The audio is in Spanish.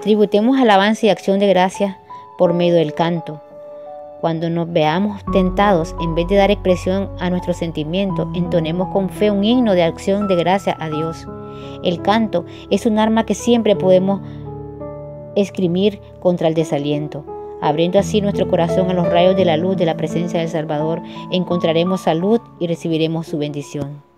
Tributemos alabanza y acción de gracias por medio del canto. Cuando nos veamos tentados, en vez de dar expresión a nuestros sentimientos, entonemos con fe un himno de acción de gracias a Dios. El canto es un arma que siempre podemos esgrimir contra el desaliento. Abriendo así nuestro corazón a los rayos de la luz de la presencia del Salvador, encontraremos salud y recibiremos su bendición.